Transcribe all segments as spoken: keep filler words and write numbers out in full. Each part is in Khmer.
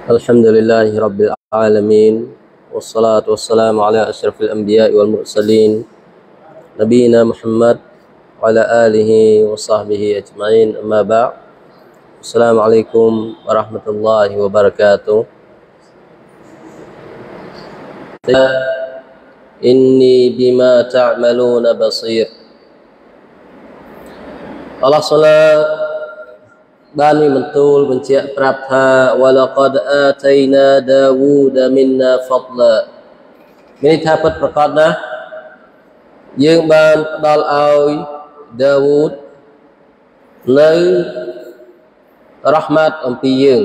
الحمد لله رب العالمين والصلاة والسلام على أشرف الأنبياء والمرسلين نبينا محمد وعلى آله وصحبه أجمعين أما بعد السلام عليكم ورحمة الله وبركاته إني بما تعملون بصير الله صلىបានមានបន្ទូលបញ្ជាក់ប្រាប់ថាវ៉ាឡកដអាតៃណាដាវូដមីនណាហ្វដឡាមានន័យថាពិតប្រាកដណាស់យើងបានផ្ដល់ឲ្យដាវូដនៅរ៉ហ្មាតអំពីយើង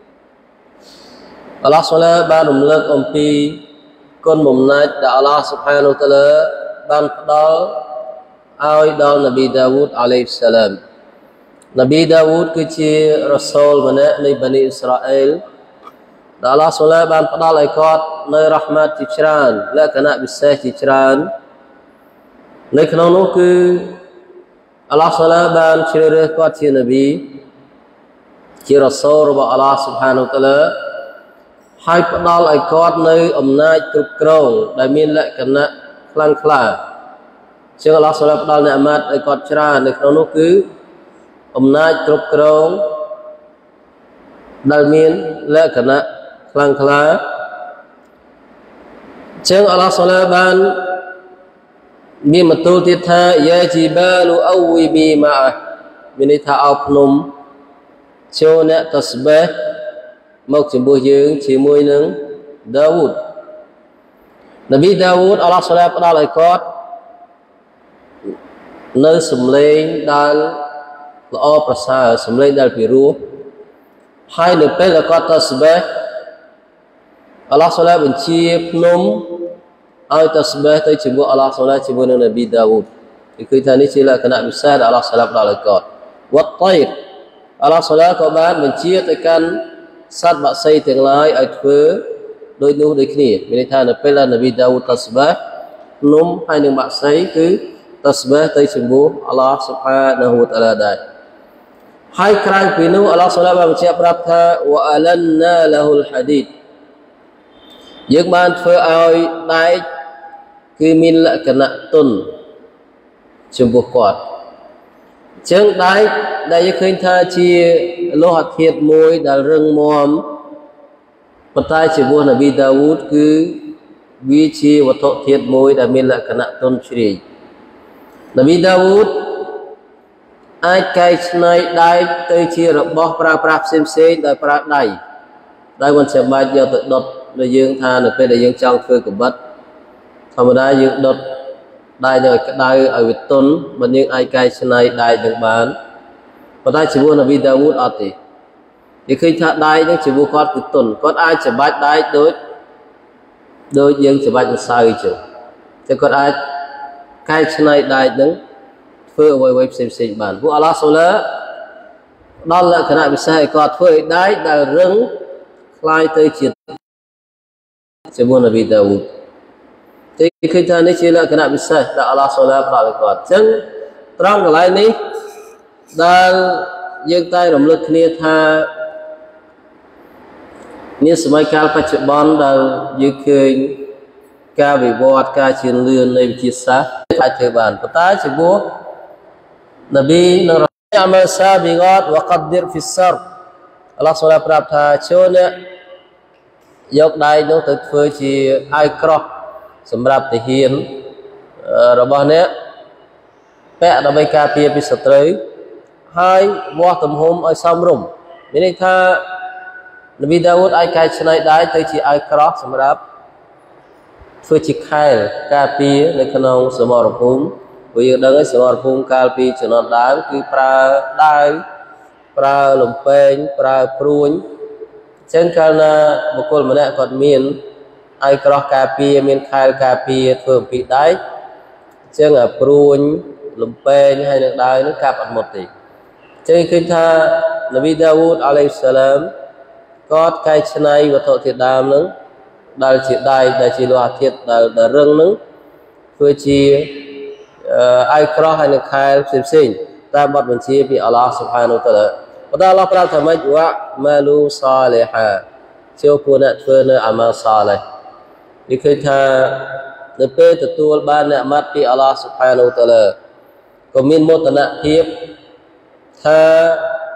អល់ឡោះស៊ុបហានបានរំលឹកអំពីគុណបំណាច់ដែលអល់ឡោះស៊ុបហានតាឡាបានផ្ដល់ឲ្យដល់នប៊ីដាវូដអាឡៃហ៊ីសឡាមនប៊ីដាវូដគឺជារ៉ាស៊ូលម្នាក់នៃបានីអ៊ីស្រាអែលដែលអល់ឡោះស៊ុបហានបានផ្ដល់ឲ្យគាត់នៅរ៉ហ្មាតជាច្រើនលក្ខណៈពិសេសជាច្រើននៅក្នុងនោះគឺអល់ឡោះស៊ុបហានបានជ្រើសរើសគាត់ជានប៊ីជារ៉ាស៊ូលរបស់អល់ឡោះស៊ុបហានតាឡាហើយផ្ដល់ឲ្យគាត់នៅអំណាចគ្រប់គ្រងដែលមានលក្ខណៈខ្លាំងក្លាជាងអល់ឡោះស៊ុបហានផ្ដល់និអម៉ាតឲ្យគាត់ច្រើននៅក្នុងនោះគឺអំណាចគ្រប់គ្រងដែលមានលក្ខណៈខ្លាំងក្លាចឹងអល់ឡោះស៊ុបហានបានមានបន្ទូលទៀតថាយ៉ាជីបាលអវ៊ីប៊ីម៉ាមានន័យថាអោភ្នំចូលអ្នកតស្បេះមកចំពោះយើងជាមួយនឹងដាវូដនប៊ីដាវូដអល់ឡោះស៊ុបហានផ្ដល់ឲ្យគាត់នៅសំឡេងដែលល្អប្រសើរសំឡេងដែលពិរោះហើយនៅពេលដែលគាត់តស្បេះអល់ឡោះស៊ុបហានបញ្ជាភ្នំឲ្យតស្បេះទៅជាមួយអល់ឡោះស៊ុបហានជាមួយនឹងនប៊ីដាវូដគឺឃើញថានេះជាលក្ខណៈពិសេសដែលអល់ឡោះស៊ុបហានផ្ដល់ឲ្យគាត់វ៉ាត់តៃរអល់ឡោះស៊ុបហានក៏បានបញ្ជាទៅកាន់សត្វបក្សីទាំងឡាយឲ្យធ្វើដូចនោះដូចគ្នាមានន័យថានៅពេលដែលនប៊ីដាវូដតស្បេះភ្នំហើយនឹងបក្សីគឺតស្បេះទៅជាមួយអល់ឡោះស៊ុបហានហូតាឡាដែរហើយក្រៅពីនោះអល់ឡោះស៊ុបហានបានបញ្ជាក់ប្រាប់ថាវ៉ាអាឡានណាឡាហ៊ុលហាឌីតយើងបានធ្វើឲ្យដែកគឺមានលក្ខណៈទន់ចំពោះគាត់អញ្ចឹងដែកដែលយើងឃើញថាជាលោហៈធាតុមួយដែលរឹងមាំប៉ុន្តែជាមួយនប៊ីដាវូដគឺវាជាវត្ថុធាតុមួយដែលមានលក្ខណៈទន់ជ្រាយនប៊ីដាវូដអាចកែច្នៃដែកទៅជារបស់ប្រើប្រាស់ផ្សេងផ្សេងដោយប្រើដៃដោយមិនចាំបាច់យកទៅដុតដូចយើងថានៅពេលដែលយើងចង់ធ្វើកបិតធម្មតាយើងដុតដែកនឹងឲ្យក្តៅឲ្យវាទន់មិនយើងអាចកែច្នៃដែកនឹងបានប៉ុន្តែជាមួយនប៊ីដាវូដអត់ទេគេឃើញថាដែកនឹងជាមួយគាត់គឺទន់គាត់អាចច្បាច់ដែកដូចដូចយើងច្បាច់ម្សៅអញ្ចឹងតែគាត់អាចកែច្នៃដែកនឹងធ្វើអ្វីៗផ្សេងផ្សេងបានពួកអល់ឡោះស៊ុបហានដល់លក្ខណៈពិសេសឲ្យគាត់ធ្វើឲ្យដែកដែលរឹងคล้ายទៅជាជាមួយនប៊ីដាវូដតែឃើញថានេះជាលក្ខណៈពិសេសដែលអល់ឡោះស៊ុបហានផ្ដល់ឲ្យគាត់អញ្ចឹងត្រង់កន្លែងនេះដែលយើងតែរំលឹកគ្នាថានេះសម័យកាលបច្ចុប្បន្នដែលយើងឃើញការវិវត្តការជឿនលឿននៃវិទ្យាសាស្ត្រអាចធ្វើបានប៉ុន្តែជាមួយនប៊ីនឹងអាមសាប៊ីហ្កាតវ៉ាកាឌឌីរហ្វីសរអល់ឡោះស៊ុបហានប្រាប់ថាចូលអ្នកយកដៃនោះទៅធ្វើជាអាវក្រោះសម្រាប់ទាហានរបស់អ្នកពាក់ដើម្បីការពារពីសត្រូវហើយវាស់ទំហំឲ្យសមរម្យមានន័យថានប៊ីដាវូដអាចកែច្នៃដៃទៅជាអាវក្រោះសម្រាប់ធ្វើជាខែលការពារនៅក្នុងសមរភូមិព្រោះយើងដឹងហើយសមរភូមិកាលពីជំនាន់ដើមគឺប្រើដាវប្រើលំពែងប្រើព្រួញអញ្ចឹងកាលណាបុគ្គលម្នាក់គាត់មានអាវក្រោះការពារមានខែលការពារធ្វើអំពីដែកអញ្ចឹងអាព្រួញលំពែងហើយនឹងដាវនឹងកាប់អត់មុតទេអញ្ចឹងឃើញថានប៊ីដាវូដអាឡៃហ៊ីសឡាមគាត់កែច្នៃវត្ថុធាតុដើមនឹងដែលជាដែកដែលជាលោហៈធាតុដែលរឹងនឹងធ្វើជាអាវក្រោះហើយនឹងខែលផ្សេងៗតាមបទបញ្ជាពីអល់ឡោះស៊ុបហានតាឡាប៉ុន្តែអល់ឡោះប្រាប់ថាម៉េចវ៉ាម៉ាលូសាលីហា chiều của nè thưa nơi amal saleh vì khi tha nơi pe tự tu ban nè mắt đi Allah subhanahu wa taala có miên mô tận nè hiệp tha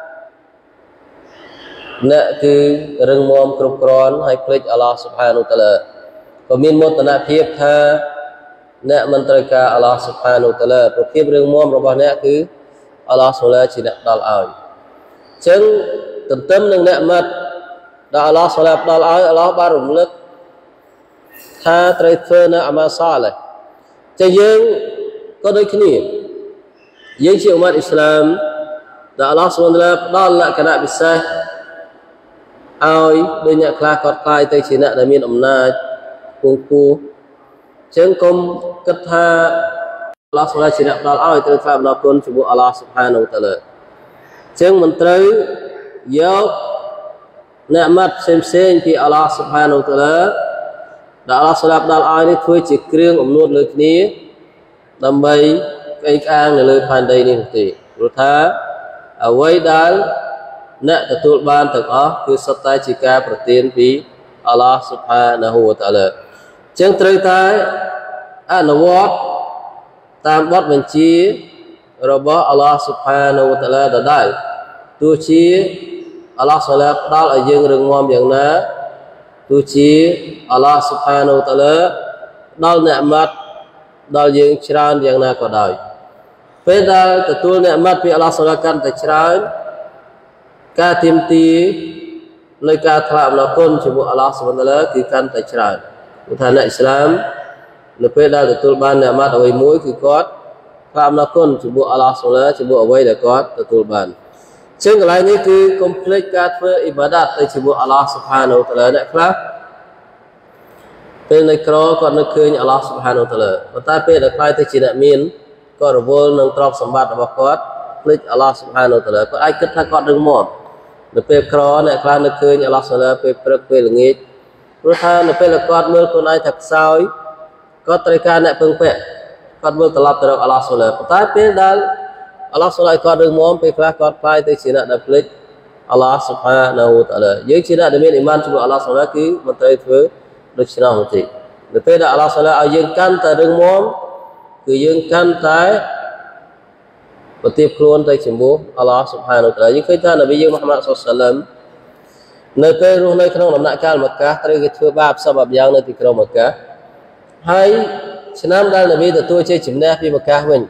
nè cứ rừng mồm cục cron hay plek Allah subhanahu wa taala có miên mô tận nè hiệp tha nè menterka Allah subhanahu wa taala pro hiệp rừng mồmរបស់អ្នកគឺ Allah subhanahu ជាអ្នកផ្ដល់ឲ្យអញ្ចឹងទន្ទឹមនឹងអ្នកម៉ាត់ដែល Allah subhanahu ផ្ដល់ឲ្យ Allah បានរំលឹកថាត្រូវធ្វើនៅអាម៉ាសាឡេចឹងយើងក៏ដូចគ្នាយើងជាអ៊ុម៉ាត់អ៊ីស្លាមដែល Allah subhanahu ផ្ដល់លក្ខណៈពិសេសឲ្យដូចអ្នកខ្លះគាត់ខ្លាយទៅជាអ្នកដែលមានអំណាចពងពោះចឹងកុំគិតថា Allah subhanahu ជាអ្នកផ្ដល់ឲ្យត្រូវថ្វាយអំណរគុណចំពោះ Allah subhanahu wa taala ចឹងមិនត្រូវយកអ្នកម៉ាត់ផ្សេងៗពី Allah subhanahu wa taala ដែល Allah subhanahu ផ្ដល់ឲ្យនេះធ្វើជាគ្រឿងអំណួតលើគ្នាដើម្បីក្អេងក្អាងនៅលើផែនដីនេះទេព្រោះថាអ្វីដែលអ្នកទទួលបានទាំងអស់គឺសុទ្ធតែជាការប្រទានពី Allah subhanahu wa taala ចឹងត្រូវតែអនុវត្ត តាមបទបញ្ជារបស់ Allah subhanahu wa taala ដដែលទោះជា Allah subhanahu ផ្ដល់ឲ្យយើងរឹងមាំយ៉ាងណាទោះជា Allah subhanahu wa taala ផ្ដល់និម្មិតដល់យើងច្រើនយ៉ាងណាក៏ដោយពេលដែលទទួលនិម្មិតពី Allah subhanahu កាន់តែច្រើនការទាមទារនៃការថ្វាយអំណរគុណចំពោះ Allah subhanahu wa taala គឺកាន់តែច្រើនព្រោះថាអ្នកអ៊ីស្លាម នៅពេលដែលទទួលបាននិម្មិតអ្វីមួយគឺគាត់ថ្វាយអំណរគុណចំពោះ Allah subhanahu ចំពោះអ្វីដែលគាត់ទទួលបានចឹងកន្លែងនេះគឺកុំភ្លេចការធ្វើអ៊ីបាដាតទៅចំពោះ Allah subhanahu wa taala អ្នកខ្លះពេលនៅក្រគាត់នឹកឃើញ Allah subhanahu wa taala ប៉ុន្តែពេលដែលខ្លាយទៅជាអ្នកមានគាត់រវល់នឹងទ្រព្យសម្បត្តិរបស់គាត់ភ្លេច Allah subhanahu wa taala គាត់អាចគិតថាគាត់រឹងមាំនៅពេលក្រអ្នកខ្លះនឹកឃើញ Allah subhanahu ពេលព្រឹកពេលល្ងាចព្រោះថានៅពេលដែលគាត់មើលខ្លួនឯងថាខ្សោយ គាត់ត្រូវការអ្នកពឹងពាក់គាត់មើលត្រឡប់ទៅរក Allah subhanahu ប៉ុន្តែពេលដែល Allah subhanahu គាត់រឹងមាំពេលខ្លះគាត់ខ្លាយទៅជាអ្នកដែលភ្លេច Allah subhanahu wa taala យើងជាអ្នកដែលមានអ៊ីម៉ានជាមួយ Allah subhanahu គឺមិនត្រូវធ្វើដូច្នោះទេនៅពេលដែល Allah subhanahu ឲ្យយើងកាន់តែរឹងមាំគឺយើងកាន់តែប្រទាបខ្លួនទៅជាមួយ Allah subhanahu wa taala យើងឃើញថានប៊ីយើងមូហាម៉ាត់ សល្លឡោះ នៅពេលរស់នៅក្នុងដំណាក់កាលមក្កាត្រូវគេធ្វើបាបសពបែបយ៉ាងនៅទីក្រុងមក្កា ហើយឆ្នាំដែលនប៊ីទទួលជ័យជំនះពីមក្កាវិញ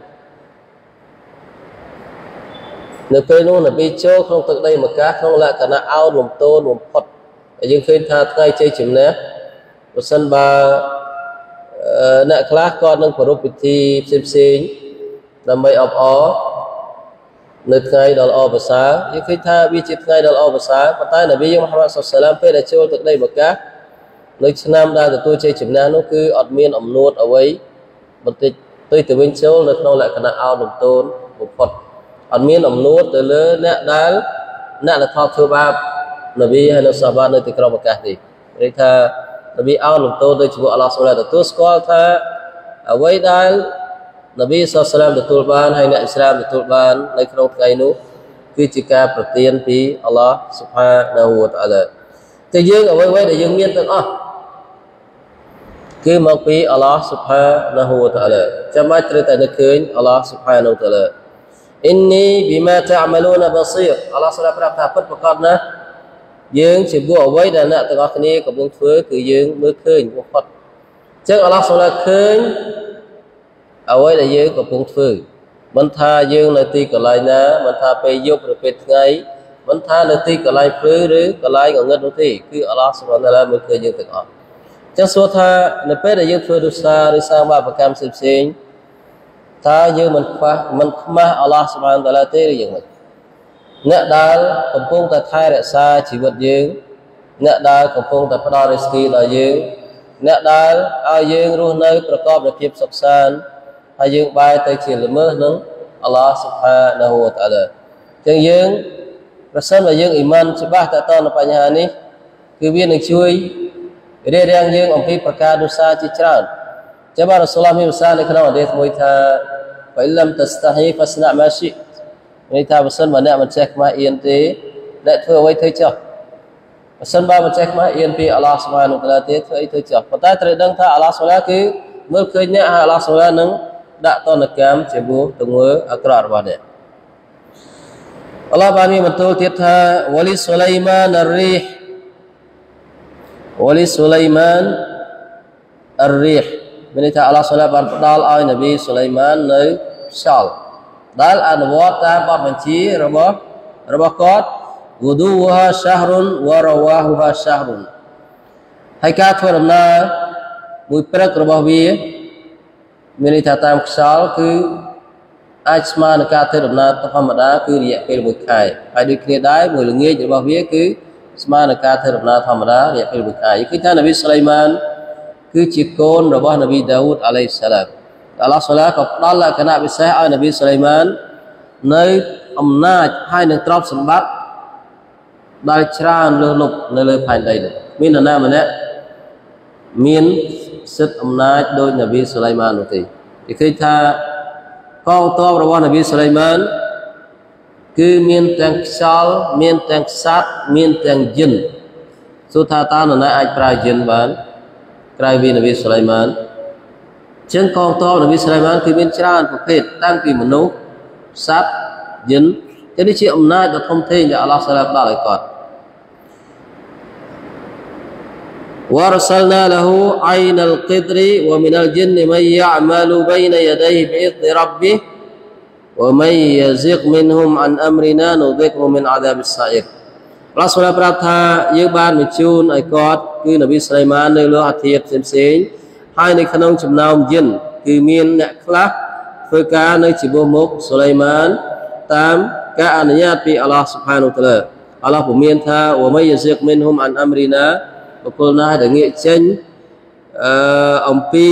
នៅពេលនោះនប៊ីចូលក្នុងទឹកដីមក្កាក្នុងលក្ខណៈអោនលំទោនបំផុតហើយយើងឃើញថាថ្ងៃជ័យជំនះប្រសិនបើអ្នកខ្លះក៏នឹងប្រារព្ធពិធីផ្សេងៗដើម្បីអបអរនៅថ្ងៃដ៏ល្អប្រសើរយើងឃើញថាវាជាថ្ងៃដ៏ល្អប្រសើរប៉ុន្តែនប៊ីមូហាម៉ាត់ សល្លឡោះ ពេលដែលចូលទឹកដីមក្កា នៅឆ្នាំដែលទទួលជ័យជំនះនោះគឺអត់មានអំណួតអ្វីបន្តិចទៅទៅវិញចូលនៅក្នុងលក្ខណៈអោនលំទោនបំផុតអត់មានអំណួតទៅលើអ្នកដែលអ្នកដែលខកធ្វើបាបនប៊ីហើយនៅសាហាបានៅទីក្រុងមក្កាទេនិយាយថានប៊ីអោនលំទោនទៅជាមួយ Allah subhanahu ទទួលស្គាល់ថាអ្វីដែលនប៊ីសល្លឡោះ ទទួលបានហើយអ្នកអ៊ីស្លាមទទួលបាននៅក្នុងថ្ងៃនោះគឺជាការប្រទានពី Allah subhanahu wa taala តែយើងអ្វីៗដែលយើងមានទាំងអស់ គឺមកពី Allah subhanahu wa taala ចាំបាច់ត្រូវតែនឹកឃើញ Allah subhanahu wa taala inni bima ta'maluna basir Allah subhanahu wa taala ប្រាប់ថាពិតប្រាកដណាស់យើងជាពួកអ្វីដែលអ្នកទាំងអស់គ្នាកំពុងធ្វើគឺយើងមើលឃើញបំផុតអញ្ចឹង Allah subhanahu wa taala ឃើញអ្វីដែលយើងកំពុងធ្វើមិនថាយើងនៅទីកន្លែងណាមិនថាពេលយប់ឬពេលថ្ងៃមិនថានៅទីកន្លែងភ្លឺឬកន្លែងងងឹតនោះទេគឺ Allah subhanahu wa taala មើលឃើញយើងទាំងអស់ ចឹងសួរថានៅពេលដែលយើងធ្វើទុសាឬសាងបាបកម្មផ្សេងៗតើយើងមិនខ្វះមិនខ្មាស់ Allah subhanahu wa taala ទេឬយ៉ាងម៉េចអ្នកដែលកំពុងតែថែរក្សាជីវិតយើងអ្នកដែលកំពុងតែផ្ដល់រិស្គីដល់យើងអ្នកដែលឲ្យយើងរស់នៅប្រកបដោយភាពសុខសាន្តហើយយើងបែរទៅជាល្មើសនឹង Allah subhanahu wa taala ចឹងយើងប្រសិនបើយើងអ៊ីម៉ានច្បាស់តើតើនៅបញ្ហានេះគឺវានឹងជួយ រារាំងយើងអំពីប្រការទុសាជាច្រើនចាំបាទរ៉ាស៊ូលឡោះមានប្រសាសន៍នៅក្នុងហាឌីសមួយថា فإلم تستحي فاصنع ما شئت មានថាបើសិនបើអ្នកមិនចេះខ្មាស់អៀនទេអ្នកធ្វើអ្វីធ្វើចុះ sân ba một check máy yên pi Allah subhanahu wa ta'ala tiết thấy thấy chưa và tại thời đăng tha Allah subhanahu cứ mới khơi nhẹ Allah subhanahu nâng đã to được kém chỉ bu từng mưa akrar vào đấy Allah bani betul tiết tha wali Sulaiman ar-rih wali Sulaiman ar-rih bên đây Allah subhanahu ban padal ai Nabi Sulaiman nơi Shal dal anwat ta bab benci robah robah kot wuduha syahrun wa rawahuha syahrun hai ka thuaដំណើរមួយព្រឹករបស់វាមានន័យថាតាមខ្យល់គឺអាចស្មើនឹងការធ្វើដំណើរធម្មតាគឺរយៈពេលមួយខែហើយដូចគ្នាដែរមួយល្ងាចរបស់វាគឺស្មើនឹងការធ្វើដំណើរធម្មតារយៈពេលមួយខែគឺថានប៊ីស៊ូឡៃម៉ានគឺជាកូនរបស់នប៊ីដាវូតអាឡៃសាឡាមអាឡោះសាឡាក៏ផ្ដល់លក្ខណៈពិសេសឲ្យនប៊ីស៊ូឡៃម៉ាននៅអំណាចហើយនឹងទ្រព្យសម្បត្តិដែលច្រើនលើសលប់នៅលើផែនដីនេះមាននរណាម្នាក់មានសិទ្ធិអំណាចដោយនប៊ីស៊ូឡៃម៉ាននោះទេគេឃើញថាកងទ័ពរបស់នប៊ីស៊ូឡៃម៉ានគឺមានទាំងខ្យល់មានទាំងសត្វមានទាំងយិនសួរថាតើនរណាអាចប្រើយិនបានក្រៅពីនប៊ីស៊ូឡៃម៉ានចឹងកងទ័ពនប៊ីស៊ូឡៃម៉ានគឺមានច្រើនប្រភេទតាំងពីមនុស្សសត្វយិនjadi si amnajដ៏ធំធេងដែលអល់ឡោះសាឡាផ្ដល់ឲ្យគាត់ وارسلنا له عين القدر ومن الجن من يعمل بين يديه بإذن ربه ومن يزغ منهم عن أمرنا نذقه من عذاب السعير អល់ឡោះសាឡាប្រាប់ថាយើងបានបញ្ជូនឲ្យគាត់គឺនប៊ីស៊ូឡៃម៉ាននៅលើអាធាតផ្សេងៗហើយនៅក្នុងចំណោមយិនគឺមានអ្នកខ្លះធ្វើការនៅជាមួយមុខស៊ូឡៃម៉ានតាមការអនុញ្ញាតពីអល់ឡោះស៊ុបហានូវតាឡាអល់ឡោះពមមានថាវមៃយសិកមិនហ៊ុមអានអមរីណាបុគ្គលណាដែលងាកចេញអឺអំពី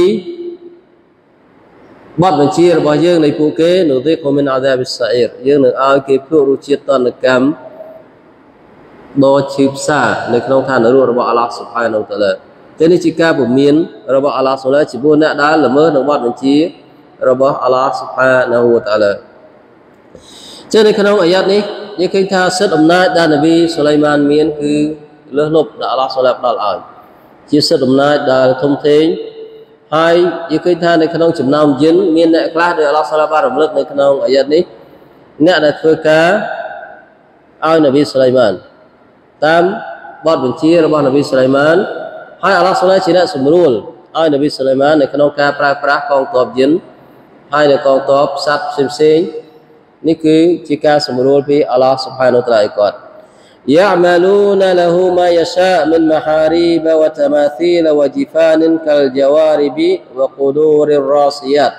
បទបញ្ជារបស់យើងនៃពួកគេនោះទេក៏មានអាដាបិសាអ៊ីរយើងនឹងឲ្យគេភ្លក់រសជាតិតនកម្មដ៏ឈឺផ្សានៅក្នុងឋាននរករបស់អល់ឡោះស៊ុបហានូវតាឡាតែនេះជាការពមមានរបស់អល់ឡោះស៊ុបហាចំពោះអ្នកដែលល្មើសនឹងបទបញ្ជារបស់អល់ឡោះស៊ុបហានូវតាឡាចឹងនៅក្នុងអាយ៉ាតនេះយើងឃើញថាសិទ្ធិអំណាចដែលនប៊ីស៊ូឡៃម៉ានមានគឺលើសលប់ដែលអល់ឡោះស៊ុបហានផ្ដល់ឲ្យជាសិទ្ធិអំណាចដែលធំធេងហើយយើងឃើញថានៅក្នុងចំណោមយិនមានអ្នកខ្លះដែលអល់ឡោះស៊ុបហានបានរំលឹកនៅក្នុងអាយ៉ាតនេះអ្នកដែលធ្វើការឲ្យនប៊ីស៊ូឡៃម៉ានតាមបទបញ្ជារបស់នប៊ីស៊ូឡៃម៉ានហើយអល់ឡោះស៊ុបហានជាអ្នកសម្រួលឲ្យនប៊ីស៊ូឡៃម៉ាននៅក្នុងការប្រើប្រាស់កងទ័ពយិនហើយនៅកងទ័ពសត្វផ្សេងៗនេះគឺជាការសម្រួលពីអល់ឡោះស៊ុបហានូវតាឡាឲ្យគាត់ يعملون له ما يشاء من محاريب وتماثيل وجفان كالجوارب وقدور الراسيات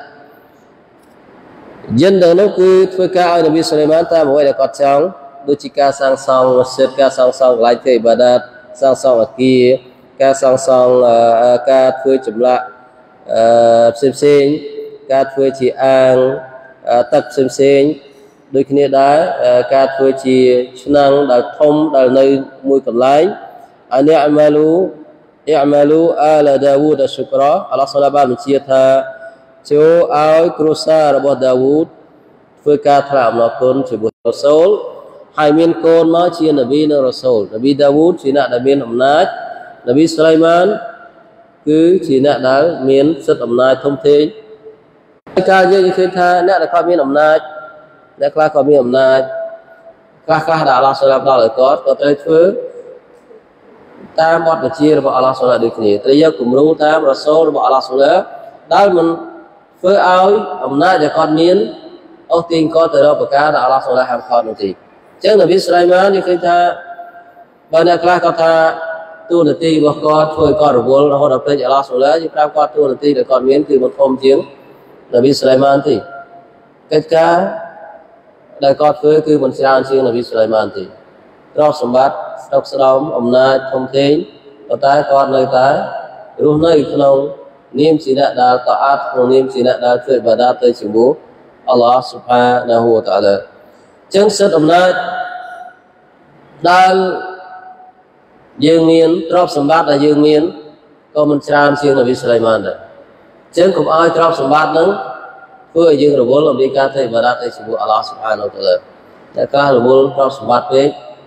យិនទាំងនោះគឺធ្វើការឲ្យនប៊ីស៊ូឡៃម៉ានតាមអ្វីដែលគាត់ចង់ដូចជាការសាងសង់ម៉ាស៊ីតការសាងសង់កន្លែងធ្វើអ៊ីបាដាតសាងសង់អគារការសាងសង់ការធ្វើចម្លាក់អឺផ្សេងៗការធ្វើជាអាងទឹកផ្សេងៗដូចគ្នាដែរការធ្វើជាឆ្នាំងដែលធំដែលនៅមួយកន្លែងអានេះអាម៉ាលូអាម៉ាលូអាឡាដាវូដស៊ុក្រអល់ឡោះសាឡាបានបញ្ជាថាចូលឲ្យគ្រួសាររបស់ដាវូដធ្វើការថ្លែងអំណរគុណជាមួយរ៉ូសូលហើយមានកូនមកជានប៊ីនិងរ៉ូសូលនប៊ីដាវូដជាអ្នកដែលមានអំណាចនប៊ីស៊ូឡៃម៉ានគឺជាអ្នកដែលមានសិទ្ធិអំណាចធំធេងការយើងឃើញថាអ្នកដែលគាត់មានអំណាចអ្នកខ្លះក៏មានអំណាចខ្លះខ្លះដែលអល់ឡោះស៊ុបហានផ្ដល់ឲ្យគាត់ក៏ត្រូវធ្វើតាមបទបញ្ជារបស់អល់ឡោះស៊ុបហានដូចគ្នាត្រូវយកគំរូតាមរ៉ាសូលរបស់អល់ឡោះស៊ុបហានដែលមិនធ្វើឲ្យអំណាចដែលគាត់មានអូសទាញគាត់ទៅរកប្រការដែលអល់ឡោះស៊ុបហានហាមឃាត់នោះទេអញ្ចឹងនប៊ីស៊ូឡៃម៉ានយើងឃើញថាបើអ្នកខ្លះគាត់ថាទូនាទីរបស់គាត់ធ្វើឲ្យគាត់រវល់រហូតដល់ពេកអល់ឡោះស៊ុបហានយើងប្រាប់គាត់ទូនាទីដែលគាត់មានគឺមិនធំជាងនប៊ីស៊ូឡៃម៉ានទេកិច្ចការដែលគាត់ធ្វើគឺមិនច្រើនជាងនប៊ីស៊ូឡៃម៉ានទេទ្រព្យសម្បត្តិស្តុកស្ដម្ភអំណាចធំធេងប៉ុន្តែគាត់នៅតែរស់នៅក្នុងនាមជាអ្នកដែលតអាតក្នុងនាមជាអ្នកដែលធ្វើអ៊ីបាដាតទៅជាមួយអល់ឡោះស៊ុបហានាហ៊ូវតាអាឡាចឹងសិទ្ធិអំណាចដែលយើងមានទ្រព្យសម្បត្តិដែលយើងមានក៏មិនច្រើនជាងនប៊ីស៊ូឡៃម៉ានដែរចឹងកុំឲ្យទ្រព្យសម្បត្តិហ្នឹងធ្វើឲ្យយើងរវល់អំពីការធ្វើអ៊ីបាដាតទៅជាមួយអល់ឡោះស៊ុបហានូវតាអាឡាតែការរវល់ទ្រព្យសម្បត្តិពេក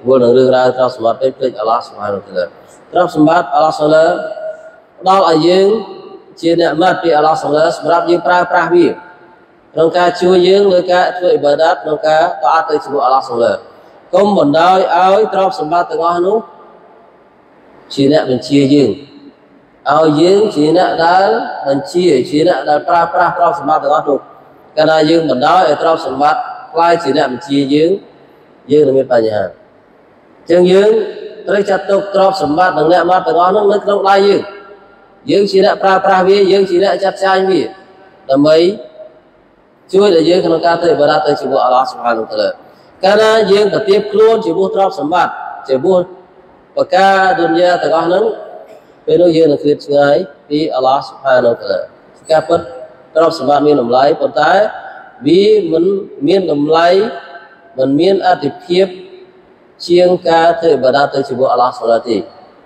vô năng rương ra trong sầm bát bên bên Allah subhanahu wa taala trong sầm bát Allah subhanahu đó là dương chia nẹt mất bị Allah subhanahu sầm bát dương pra pra vi trong ca chui dương với ca chui ibadat trong ca taat tới chùa Allah subhanahu công một đời áo trong sầm bát từ ngon nú chia nẹt mình chia dương áo dương chia nẹt đá mình chia chia nẹt đá pra pra trong sầm bát từ ngon nú cái này dương một đời trong sầm bát lai chia nẹt mình chia dương dương là miền Tây nhà chương dương tới chặt tục trong sầm bát đằng nẹt mắt từ ngon nó trong lai dương dương chỉ đã pra pra vi dương chỉ đã chặt chai vi là mấy chui là dương không ca tới bờ tới chỉ bộ Allah subhanahu wa taala karena dương tập tiếp luôn chỉ bộ trong sầm bát chỉ bộ và ca dunia từ đó nắng về đối dương là khuyết ngay đi Allah subhanahu wa taala ca bất trong sầm bát miền nằm lái còn tái vì mình miền nằm lái mình miền áp tiếp chiêng ca tới bờ tới chỉ bộ Allah subhanahu wa taala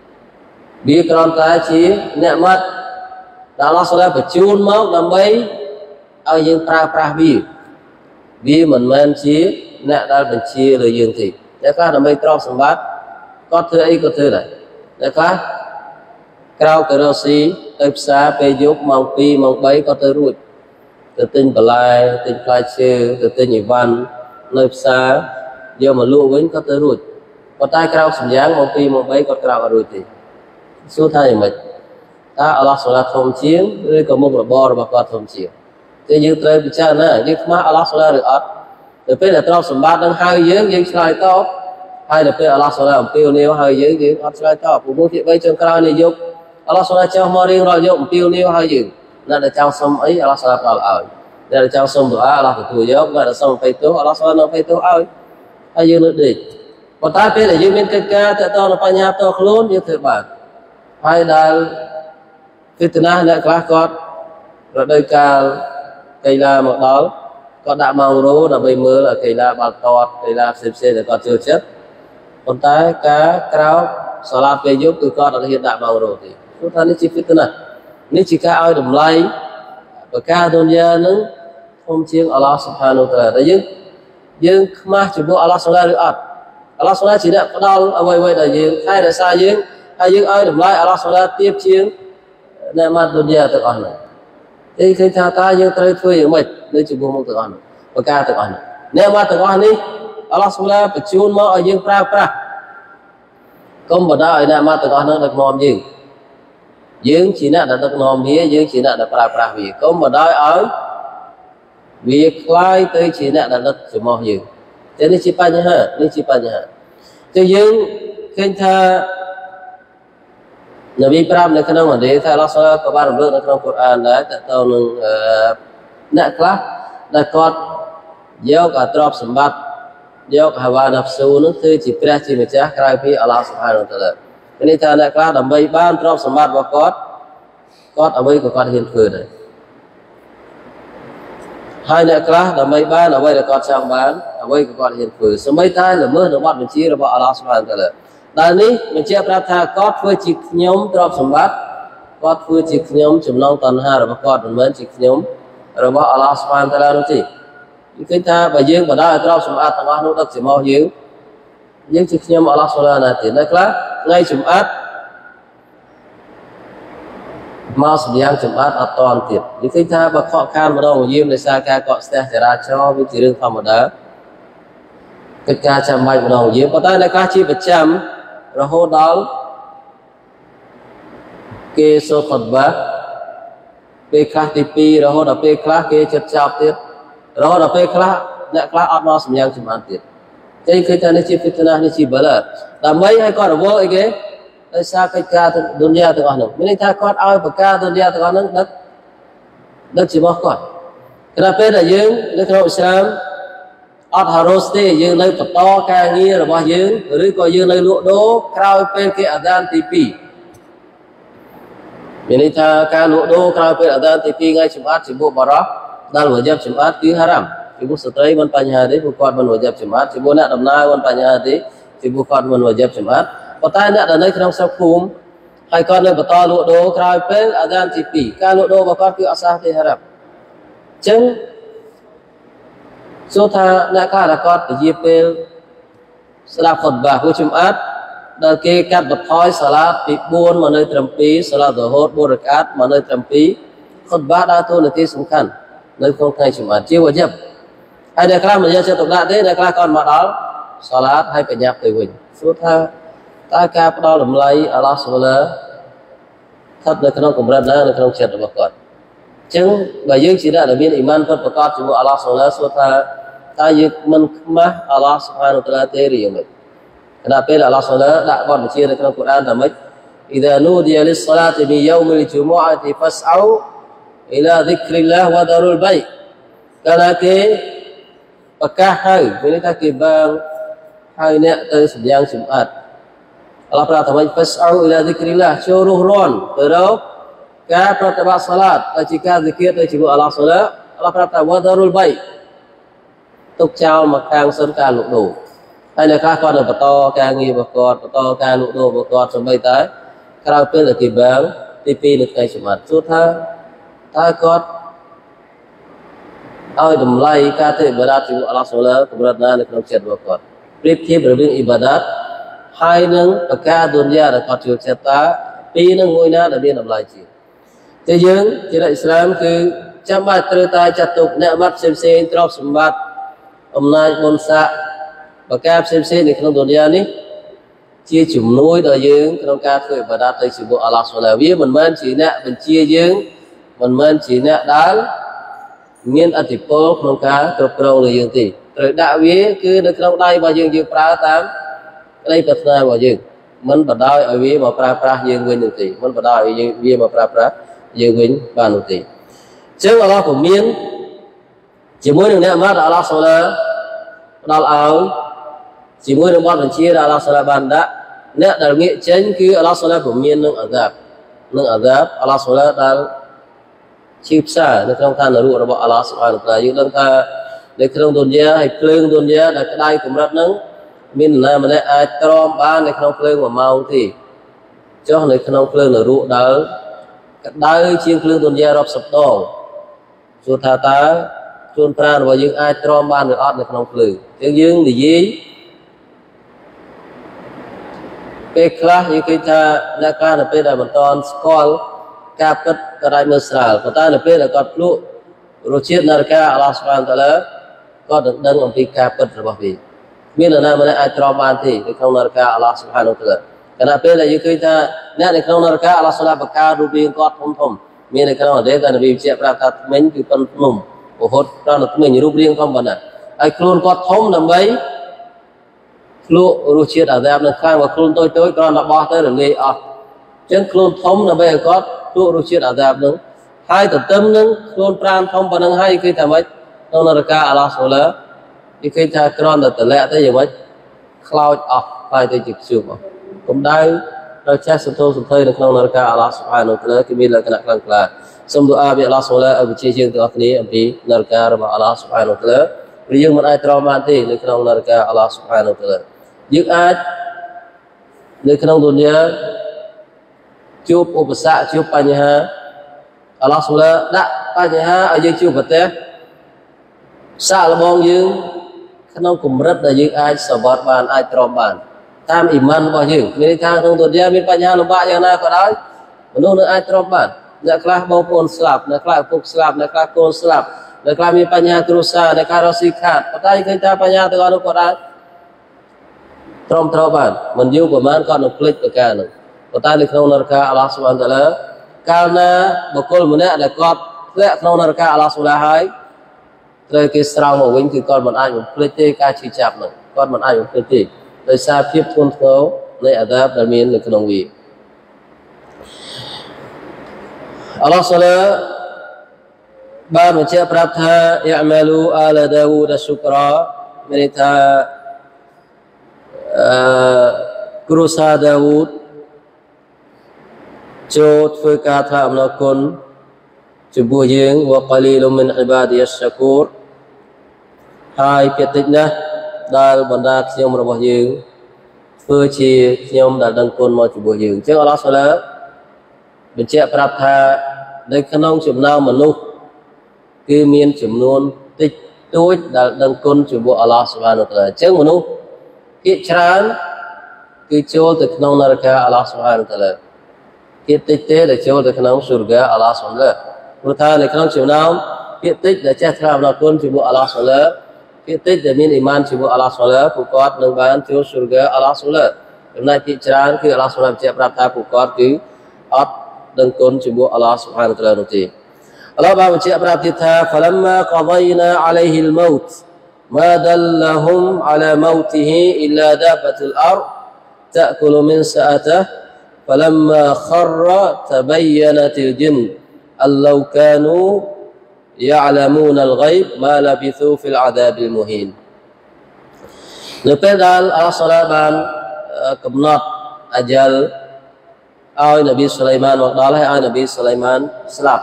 vì con cái chỉ nẹt mất đã lo sau đó phải chun mốc làm mấy ở dương pra pra vì vì mình men chỉ nẹt đãเป็นchiaเลยdương thì để các làm mấy trong sầm bát có thứ ấy có thứ này để các cao cái đó xí tập xa pe dục mong pi mong bấy có tới ruột từ tinh bờ lai tinh khai chư từ tinh nhị văn tập xa giờ mà lụa với có tới ruột có tai cao sầm dáng mong pi mong bấy có cao ở ruột thì số thay mình ta Allah Subhanahu thông chiến rồi có một bò và có thông chiến thế như tôi bị cha nè nhưng mà Allah Subhanahu được ắt từពេលដែលត្រប់សម្បត្តិនឹងហើយយើងយើងឆ្លើយតបហើយដល់ពេល Allah Subhanahu អំពាវនាវហើយយើងយើងអត់ឆ្លើយតបព្រោះទីបីចុងក្រោយនេះយក Allah Subhanahu ចោះមករៀងរាល់យកអំពាវនាវហើយយើងអ្នកដែលចង់សុំអី Allah Subhanahu ផ្ដល់ឲ្យអ្នកដែលចង់សុំដុអា Allah ទទួលយកអ្នកដែលសុំអភ័យទោស Allah Subhanahu អភ័យទោសឲ្យហើយយើងនៅដេកប៉ុន្តែពេលដែលយើងមានកិច្ចការតើតើបញ្ហាផ្ទាល់ខ្លួនយើងធ្វើបានហើយដែលគិតណាអ្នកខ្លះគាត់រដូវកាលកីឡាមកដល់គាត់ដាក់ម៉ោងរោដើម្បីមើលកីឡាបាល់ទាត់កីឡាផ្សេងផ្សេងដែលគាត់ចូលចិត្តប៉ុន្តែការក្រោកសាឡាពេលយប់គឺគាត់អត់ហ៊ានដាក់ម៉ោងរោទេព្រោះថានេះជាគិតណានេះជាការឲ្យតម្លៃប្រការទុនយ៉ានឹងធំជាងអល់ឡោះស៊ុបហានូវតាអាឡាតែយើងយើងខ្មាស់ជាមួយអល់ឡោះស៊ុបហានូវឬអត់អល់ឡោះស៊ុបហានូវជាអ្នកផ្ដល់អ្វីៗដល់យើងហើយដោយសារយើងហើយយើងឲ្យតម្លៃអល់ឡោះស៊ុបហានូវទៀបជាងអ្នកមកទុនយ៉ាទាំងអស់ហ្នឹងអីឃើញថាតើយើងត្រូវធ្វើយ៉ាងម៉េចនៅជាមួយមុខទាំងអស់ហ្នឹងប្រការទាំងអស់ហ្នឹងអ្នកមកទាំងអស់នេះអល់ឡោះស៊ុបហានូវបញ្ជូនមកឲ្យយើងប្រើប្រាស់កុំបណ្ដោយឲ្យអ្នកមកទាំងអស់ហ្នឹងដឹកនាំយើងយើងជាអ្នកដែលដឹកនាំវាយើងជាអ្នកដែលប្រើប្រាស់វាកុំបណ្ដោយឲ្យវាคล้ายទៅជាអ្នកដែលដឹកចំោះយើងតែនេះជាបញ្ហានេះជាបញ្ហាតែយើងឃើញថានប៊ីប្រាប់នៅក្នុងហឌីសថាអល់ឡោះស៊ុបហានូវក៏បានរំលឹកនៅក្នុងកូរ៉ានដែរតើតើនឹងអ្នកខ្លះដែលគាត់យកអាទ្រព្យសម្បត្តិយកហាវ៉ាណាហ្វស៊ូនោះគឺជាព្រះជាម្ចាស់ក្រៅពីអល់ឡោះស៊ុបហានូវតាអាឡានេះថាអ្នកខ្លះដើម្បីបានទ្រព្យសម្បត្តិរបស់គាត់គាត់អ្វីក៏គាត់ហ៊ានធ្វើដែរហើយអ្នកខ្លះដើម្បីបានអ្វីដែលគាត់ចង់បានអ្វីក៏គាត់ហ៊ានធ្វើសូម្បីតែល្មើសនៅបទបញ្ជារបស់អល់ឡោះស៊ុបហានូវតាអាឡាដែលនេះបញ្ជាក់ប្រាប់ថាគាត់ធ្វើជាខ្ញុំទ្រព្យសម្បត្តិគាត់ធ្វើជាខ្ញុំចំណងតណ្ហារបស់គាត់មិនមែនជាខ្ញុំរបស់អល់ឡោះស៊ុបហានូវតាអាឡានោះទេគឺថាបើយើងបណ្ដោយឲ្យទ្រព្យសម្បត្តិទាំងអស់នោះដឹកចំោះយើងយើងជាខ្ញុំអល់ឡោះស៊ុបហានូវតាអាឡាទេអ្នកខ្លះថ្ងៃជំអាត់មកសម្យ៉ាងចំអាត់អត់តន់ទៀតនិយាយថាបើខកខានម្ដងយាមដោយសារការកកស្ទះចរាចរណ៍វាជារឿងធម្មតាកិច្ចការចាំបាច់ម្ដងយាមប៉ុន្តែអ្នកខ្លះជាប្រចាំរហូតដល់គេសូត្រខុតបាពេលខ្លះទីពីររហូតដល់ពេលខ្លះគេចិត្តចោលទៀតរហូតដល់ពេលខ្លះអ្នកខ្លះអត់មកសម្យ៉ាងចំអាត់ទៀតតែឃើញថានេះជាហ្វីតណានេះជាបាឡាដើម្បីឲ្យគាត់រវល់អីគេដោយសារកិច្ចការឌុនយ៉ាទាំងអស់នោះមានន័យថាគាត់ឲ្យប្រការឌុនយ៉ាទាំងអស់នោះដឹកដឹកជាមួយគាត់ក្រៅពេលដែលយើងនៅក្នុងអ៊ីស្លាមអត់ហារ៉ូសទេយើងនៅបន្តការងាររបស់យើងឬក៏យើងនៅលក់ដូរក្រោយពេលគេអាដានទីពីរមានន័យថាការលក់ដូរក្រោយពេលអាដានទីពីរថ្ងៃជំអាត់ជាមួយបារោះដែលវ៉ាជីបជំអាត់គឺហារ៉ាមជាមួយស្ត្រីមិនបញ្ហាទេពួកគាត់មិនវ៉ាជីបជំអាត់ជាមួយអ្នកដំណើរមិនបញ្ហាទេជាមួយគាត់មិនវ៉ាជីបជំអាត់ប៉ុន្តែអ្នកដែលនៅក្នុងស្រុកភូមិហើយគាត់នៅបន្តលក់ដូរក្រោយពេលអាដានទីពីរការលក់ដូររបស់គាត់គឺអត់សះទេហារ៉ាមអញ្ចឹងសូថាអ្នកខ្លះដែលគាត់ពជាពេល sila khutbah của Jumat đã kê cắt bật thói salat bị buôn mà nơi trầm pí salat ở hốt buôn rakat mà nơi trầm pí khutbah đã tu là tí sung khăn nơi không thay Jumat chưa wajib hay đại khái mình sẽ tục lại thế đại khái còn mà đó salat hay phải nhập từ mình suốt ha ta ca đó làm lấy Allah subhanahu thật là cái nó cũng rất là cái nó chết được còn chứng bài dương chỉ đã là biên iman Phật và con chúng Allah subhanahu suốt ha ta dương mình mà Allah subhanahu wa ta'ala teri mình kenapa Allah subhanahu đã còn chia được trong Quran là mấy إذا نودي للصلاة من يوم الجمعة فاسعوا إلى ذكر الله وذروا البيع karena ke Pekah hai mereka ke bang hai nak tersedang Jumat Allah pertama fas'au ila zikrillah syuruh ron terus ka pertama salat jika zikir tới chỉ Allah salat Allah pertama wadarul bai tục chào mặc hàng sơn ca lục đủ hay là các con là to ca nghi và con to ca lục đủ và con xong bay tới kalau pun là kỳ bang tivi được ngày Jumat suốt ha ta con ai đầm lay ca thể ibadat của Allah Subhanahu keberadaan dalam chat dua kot. Prinsip berbeda ibadat hai nâng ca dunia đã có chiều cerita pi nâng ngôi na đã biên đầm lay chi. Thế nhưng chỉ là Islam cứ chăm bát từ tai chặt tục nẹt mắt xem xem trop sembat hôm nay bôn sa và ca xem xem thì trong dunia ní chia chủng núi đời dương trong ca thể ibadat tới sự bộ Allah Subhanahu vì mình men chỉ nẹt mình chia dương mình men chỉ nẹt đá nghiên ati poក្នុងការគ្រប់គ្រងលើយើងទីត្រូវដាក់វាគឺនៅក្នុងដៃរបស់យើងយើងប្រើតាមក្តីប្រាថ្នារបស់យើងមិនបដោយឲ្យវាមកប្រើប្រាស់យើងវិញនោះទេមិនបដោយឲ្យយើងវាមកប្រើប្រាស់យើងវិញបាននោះទេអញ្ចឹងអល់ឡោះពុំមានជាមួយនឹងអ្នកមកអល់ឡោះសូឡាផ្ដល់ឲ្យជាមួយនឹងបទបញ្ជាដែលអល់ឡោះសូឡាបានដាក់អ្នកដែលងាកចេញគឺអល់ឡោះសូឡាពុំមាននឹងអាសាបនឹងអាសាបអល់ឡោះសូឡាដែលชีพซ่าในครั้งท่านรู้ระบบอัลลอฮฺสุบฮานะฮูวะตะอาลาอยู่ตั้งแต่ในครั้งดุนยาให้เพลิงดุนยาได้กระไดกุมรัดนั้นมินนามันได้อาจตรอมบ้านในครั้งเพลิงว่าเมาที่เจ้าในครั้งเพลิงรู้ได้กระไดเชียงเพลิงดุนยารอบสัปดาห์สุดท้ายตาชวนพรานว่ายังอาจตรอมบ้านในออดในครั้งเพลิงยังยังดียี่เป็นคลาสยังคิดจะนักการเป็นอะไรบางตอนสกอลการปิดกระไรเมื่อสายพอตาเนี่ยเป็นแล้วก็รู้รู้เชื่อนาฬิกาอัลลอฮฺสุบฮานะฮูวะตะอาลาก็ดึงดึงออกไปการปิดระบบนี้มีหน้ามันในอัตราบานที่ในครั้งนาฬิกาอัลลอฮฺสุบฮานะฮูวะตะอาลาขณะเป็นแล้วยังคิดจะเนี่ยในครั้งนาฬิกาอัลลอฮฺสุบฮานะฮูวะตะอาลาประกาศรูปเรียงกอดทมทมมีในครั้งเด็กกันบีบเจ็บประกาศเหม็นคือเป็นหนุ่มโอ้โหเราหนุ่มเหม็นรูปเรียงทมบันน่ะไอ้ครูนกอดทมนั่นไว้ครูรู้เชื่ออะไรนั่นข้างว่าครูนตัวตัวก็นับบอสเตอร์หรือไงอ่ะจังครูนทมนั่นไว้ก็ตัวรู้เชื่ออาดาบนึงให้แต่เติมนึงส่วนปราณทำปนังให้คือทำไว้ตอนนาฬิกาอัลลอฮฺสุลละที่คือจะกรอนแต่แต่ละแต่ยังไว้คลาวออกไปแต่จิตสุขผมได้เราใช้สุนทรสุนทรในครั้งนาฬิกาอัลลอฮฺสุบฮานะฮูวะตะอาลาที่มีลักษณะกลางกลางสมดุอาบิอัลลอฮฺสุลละอับเชี่ยเชี่ยตัวนี้อันที่นาฬิการะบอัลลอฮฺสุบฮานะฮูวะตะอาลาหรือยังมันไอตรอมาที่ในครั้งนาฬิกาอัลลอฮฺสุบฮานะฮูวะตะอาลายึดอาจในครั้งดุนยาជួបឧបសគ្គជួបបញ្ហាអល់ឡោះសូឡាដាក់បញ្ហាឲ្យយើងជួបប្រទះសាកល្បងយើងក្នុងកម្រិតដែលយើងអាចសវត្តបានអាចទ្រាំបានតាមអ៊ីម៉ានរបស់យើងមានថាក្នុងទុនយ៉ាមានបញ្ហាលំបាកយ៉ាងណាក៏ដោយមនុស្សនឹងអាចទ្រាំបានអ្នកខ្លះបងប្អូនស្លាប់អ្នកខ្លះឪពុកស្លាប់អ្នកខ្លះកូនស្លាប់អ្នកខ្លះមានបញ្ហាគ្រួសារអ្នកខ្លះរកស៊ីខាតប៉ុន្តែឃើញថាបញ្ហាទាំងអស់នោះក៏ដែរទ្រាំទ្របានមិនយូរប្រហែលក៏នឹងភ្លេចប្រការនោះប៉ុន្តែនៅក្នុងនាฬิកាអល់ឡោះស៊ុបហានតាឡាកាលណាបុគ្គលម្នាក់ដែលគាត់ធ្លាក់ក្នុងនាฬิកាអល់ឡោះស៊ុបហានហើយត្រូវគេស្រោមមកវិញគឺគាត់មិនអាចបំភ្លេចទេការឈឺចាប់នោះគាត់មិនអាចបំភ្លេចទេដោយសារភាពធ្ងន់ធ្ងរនៃអាដាបដែលមាននៅក្នុងវាអល់ឡោះស៊ុបហានបានបញ្ជាក់ប្រាប់ថាយៈម៉ាលូអាឡាដាវូដស៊ុក្រាមានន័យថាអឺគ្រួសារដាវូដចូលធ្វើការថ្លែងអំណរគុណចំពោះយើងវ៉ាកាលីលុមិនអ៊ីបាឌីយស្សាគូរហើយភាគតិចណាស់ដែលបណ្ដាខ្ញុំរបស់យើងធ្វើជាខ្ញុំដែលដឹងគុណមកចំពោះយើងអញ្ចឹងអល់ឡោះសូឡាបញ្ជាក់ប្រាប់ថានៅក្នុងចំណោមមនុស្សគឺមានចំនួនតិចតួចដែលដឹងគុណចំពោះអល់ឡោះស៊ុបហានវតាអាឡាអញ្ចឹងមនុស្ស Kit Chan cứ chôn từ nông naraka Allah subhanahu wa ta'ala kiết tích tế để chôn từ nông surga Allah subhanahu wa ta'ala một thang để nông chịu nào kiết tích để che tham nào quân chịu Allah subhanahu wa ta'ala kiết tích để min iman chịu Allah subhanahu wa ta'ala phụ cốt nâng bán chôn surga Allah subhanahu wa ta'ala hôm nay Kit Chan cứ Allah subhanahu wa ta'ala che prapta phụ cốt cứ ớt nâng quân chịu Allah subhanahu wa ta'ala nông ti Allah ba che prapti tha falamma qadayna alayhi al-maut ma dallahum ala mautihi illa dabbatul ard تأكل من سأته فلما خر تبينت الجن أن لو كانوا يعلمون الغيب ما لبثوا في العذاب المهين. Nepedal al-salaban kemnat ajal ai Nabi Sulaiman waktu ai Nabi Sulaiman selap.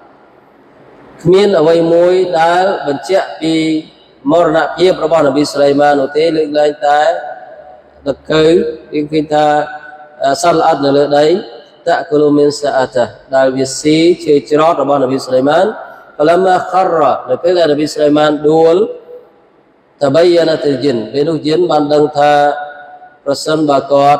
Kemudian awai mui dal bencak pi morna pia perabah Nabi Sulaiman uti lain tai đặc cư khi ta salat ở đây tak kulumin saatah đại việt sĩ chơi chót ở bên Nabi Sulaiman falamma kharra lepas itu Nabi Sulaiman dual tabayyanat al-jin benu jin bandang tha person bakot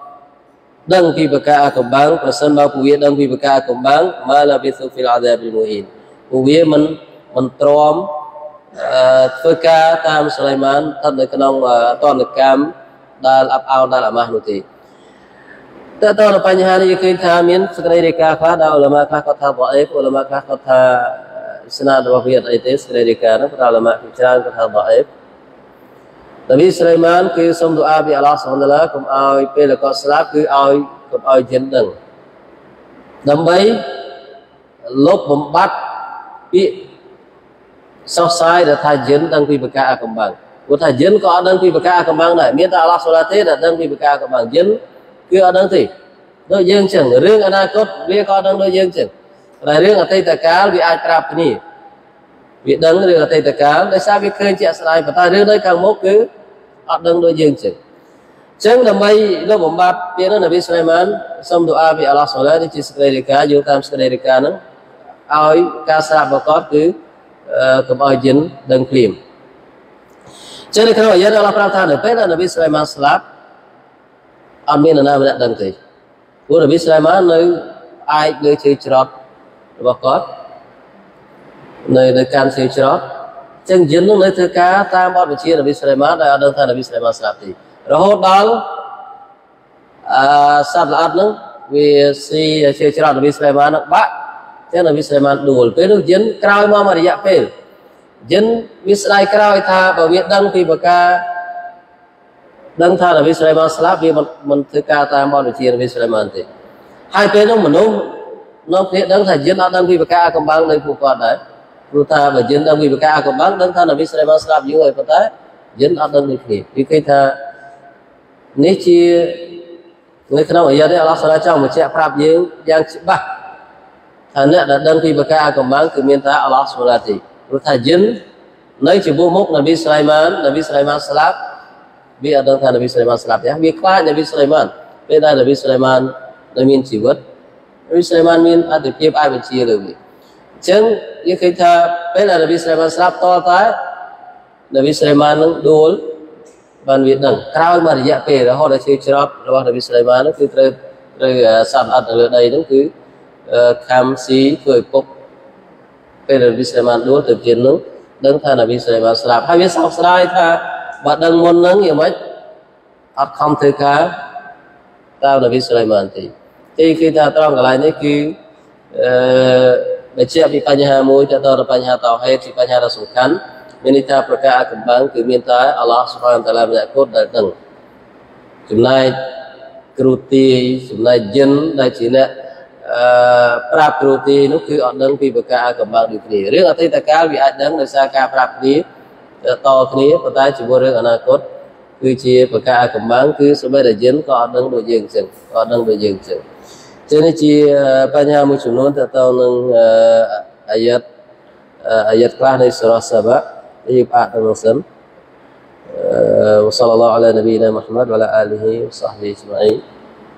dang pi baka kembang person ba puye dang pi baka kembang mala bithu fil adzabil muhin puye men mentromធ្វើការតាម Sulaiman ស្ថិតនៅក្នុងតនកម្មដែលអាប់អោនដែលអាម៉ាស់នោះទេតើតើបញ្ហានេះឃើញថាមានសេចក្តីរាយការណ៍ខ្លះដែលឧលមាខ្លះគាត់ថាបអេឧលមាខ្លះគាត់ថាស្នារបស់វាអីទេសេចក្តីរាយការណ៍នោះគាត់ឧលមាជាច្រើនគាត់ថាបអេនប៊ីស៊ូឡៃម៉ានគឺសូមទូអាពីអាឡោះស៊ុបហានតាឡាកុំឲ្យពេលគាត់ស្លាប់គឺឲ្យកុំឲ្យយិនដឹងដើម្បីលុបបំបត្តិពាក្យសោកសាយដែលថាយិនដឹងពីប្រការអាកំបាំងព្រោះថាយិនក៏អត់ដឹងពីប្រការអាកំបាំងដែរមានតែអាឡោះសូឡាទេដែលដឹងពីប្រការអាកំបាំងយិនគឺអត់ដឹងទេដូចយើងចឹងរឿងអនាគតវាក៏ដឹងដូចយើងចឹងតែរឿងអតីតកាលវាអាចប្រាប់គ្នាវាដឹងរឿងអតីតកាលដោយសារវាឃើញជាក់ស្ដែងប៉ុន្តែរឿងនៅខាងមុខគឺអត់ដឹងដូចយើងចឹងចឹងដើម្បីលុបបំបត្តិពាក្យនោះនប៊ីស៊ូឡៃម៉ានសូមទូអាពីអាឡោះសូឡានេះជាសេចក្តីរាយការណ៍យោងតាមសេចក្តីរាយការណ៍ហ្នឹងឲ្យការស្រាបប្រកបគឺកុំឲ្យយិនដឹងភ្លាមចឹងនៅក្នុងអាយ៉ាតអល់ឡោះប្រាប់ថានៅពេលដែលនប៊ីស៊ូឡៃម៉ានស្លាប់អត់មាននរណាម្នាក់ដឹងទេព្រោះនប៊ីស៊ូឡៃម៉ាននៅអាចលើជើងច្រត់របស់គាត់នៅនៅកាន់ជើងច្រត់ចឹងយិននោះនៅធ្វើការតាមបទបញ្ជានប៊ីស៊ូឡៃម៉ានដែលអត់ដឹងថានប៊ីស៊ូឡៃម៉ានស្លាប់ទេរហូតដល់អឺសត្វល្អិតហ្នឹងវាស៊ីជើងច្រត់នប៊ីស៊ូឡៃម៉ានហ្នឹងបាក់ចឹងនប៊ីស៊ូឡៃម៉ានដួលពេលនោះយិនក្រោយមករយៈពេលយិនវាស្ដាយក្រោយថាបើវាដឹងពីប្រការដឹងថានប៊ីស៊ូឡៃម៉ានស្លាប់វាមិនធ្វើការតាមបទបញ្ជានប៊ីស៊ូឡៃម៉ានទេហើយពេលនោះមនុស្សនាំគ្នាដឹងថាយិនអត់ដឹងពីប្រការអាកំបាំងនៅពួកគាត់ដែរព្រោះថាបើយិនដឹងពីប្រការអាកំបាំងដឹងថានប៊ីស៊ូឡៃម៉ានស្លាប់យូរហើយប៉ុន្តែយិនអត់ដឹងដូចគ្នាវាឃើញថានេះជានៅក្នុងអាយ៉ាតនេះអល់ឡោះសាឡាចង់បញ្ជាក់ប្រាប់យើងយ៉ាងច្បាស់ថាអ្នកដែលដឹងពីប្រការអាកំបាំងគឺមានតែអល់ឡោះស៊ុបហានទេព្រោះថាយិននៅចំពោះមុខនប៊ីស៊ូឡៃម៉ាននប៊ីស៊ូឡៃម៉ានស្លាប់វាអត់ដឹងថានប៊ីស៊ូឡៃម៉ានស្លាប់ទេវាខ្លាចនប៊ីស៊ូឡៃម៉ានពេលដែលនប៊ីស៊ូឡៃម៉ាននៅមានជីវិតនប៊ីស៊ូឡៃម៉ានមានអត្ថភាពអាចបញ្ជាលើវាអញ្ចឹងយើងឃើញថាពេលដែលនប៊ីស៊ូឡៃម៉ានស្លាប់តតែនប៊ីស៊ូឡៃម៉ាននឹងដួលបានវាដឹងក្រោយមករយៈពេលរហូតដល់ជើងច្រត់របស់នប៊ីស៊ូឡៃម៉ាននោះគឺត្រូវត្រូវសត្វអត់នៅលើដីនោះគឺខំស៊ីធ្វើឲ្យពុកពេលនប៊ីស៊ូឡៃម៉ានដួលទៅជានោះដឹងថានប៊ីស៊ូឡៃម៉ានស្លាប់ហើយវាសោកស្ដាយថាបើដឹងមុនហ្នឹងយ៉ាងម៉េចអត់ខំធ្វើការតាមនប៊ីស៊ូឡៃម៉ានទេទីគឺថាត្រង់កន្លែងនេះគឺអឺបញ្ជាក់ពីបញ្ហាមួយទៅដល់បញ្ហាតោហេតជាបញ្ហាដ៏សំខាន់មានន័យថាប្រការអាកំបាំងគឺមានតែអល់ឡោះស៊ុបហានតាឡាម្នាក់គត់ដែលដឹងចំណែកគ្រូទាយចំណែកយិនដែលជាអ្នកអឺប្រាប់គ្រូទាយនោះគឺអត់ដឹងពីប្រការអាកំបាំងដូចគ្នារឿងអតីតកាលវាអាចដឹងដោយសារការប្រាប់គ្នាតគ្នាប៉ុន្តែជាមួយរឿងអនាគតគឺជាប្រការអាកំបាំងគឺសូម្បីតែយិនក៏អត់ដឹងដូចយើងអញ្ចឹងក៏អត់ដឹងដូចយើងអញ្ចឹងចឹងនេះជាបញ្ហាមួយចំនួនទៅទៅនឹងអាយ៉ាតអាយ៉ាតខ្លះនៃសូរ៉ាសាបាយើងអានទៅសិនវសល្លឡោះអាឡានប៊ីណាមុហម៉ាត់វ៉ាឡាអាលីហ៊ីវសហ្វីអ៊ីស្មាអ៊ីល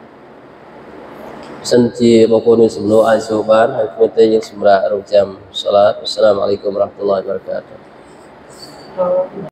សិនជាបងប្អូនមានសំណួរអាចសួរបានហើយគ្មានទេយើងសម្រាប់រងចាំសាឡាតអស្សឡាមអាឡៃគុំរ៉ាហ្មាតុលឡាហ៊ីវ៉ាបារកាតុហ៍